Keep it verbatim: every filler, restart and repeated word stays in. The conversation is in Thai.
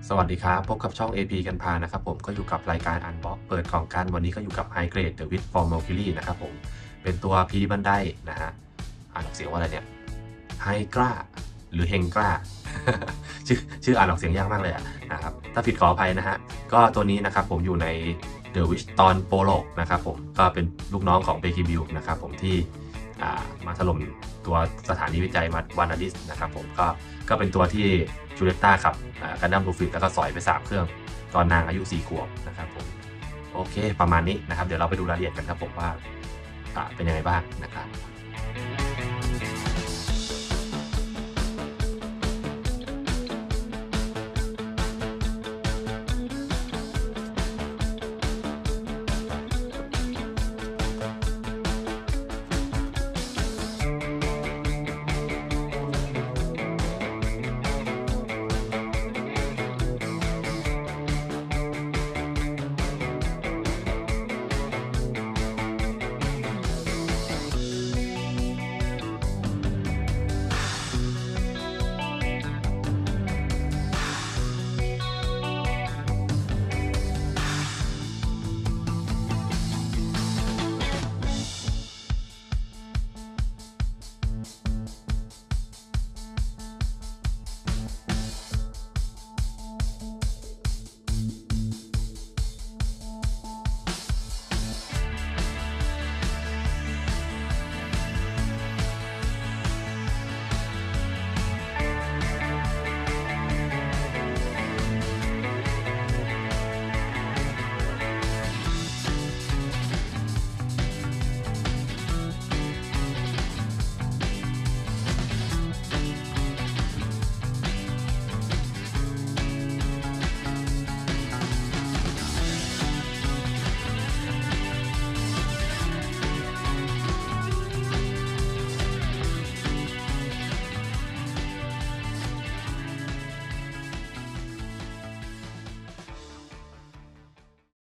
สวัสดีครับพบกับช่อง เอ พี กันพานะครับผมก็อยู่กับรายการ Unbox เปิดกล่องกันวันนี้ก็อยู่กับ High Grade The Witch for Mercury นะครับผมเป็นตัวพีบันไดนะฮะอ่านออกเสียงว่าอะไรเนี่ยไฮกล้าหรือเฮงกล้า ชื่อชื่ออ่านออกเสียงยากมากเลยอะนะครับถ้าผิดขออภัยนะฮะก็ตัวนี้นะครับผมอยู่ใน The Witch ตอนโปโลนะครับผมก็เป็นลูกน้องของเบคิบิลนะครับผมที่มาถล่มตัวสถานีวิจัยวานาดิสนะครับผมก็ก็เป็นตัวที่จูเลตตาขับกันดั้มลูฟิตแล้วก็สอยไปสามเครื่องตอนนางอายุสี่ขวบนะครับผมโอเคประมาณนี้นะครับเดี๋ยวเราไปดูรายละเอียดกันครับผมว่าเป็นยังไงบ้างนะครับ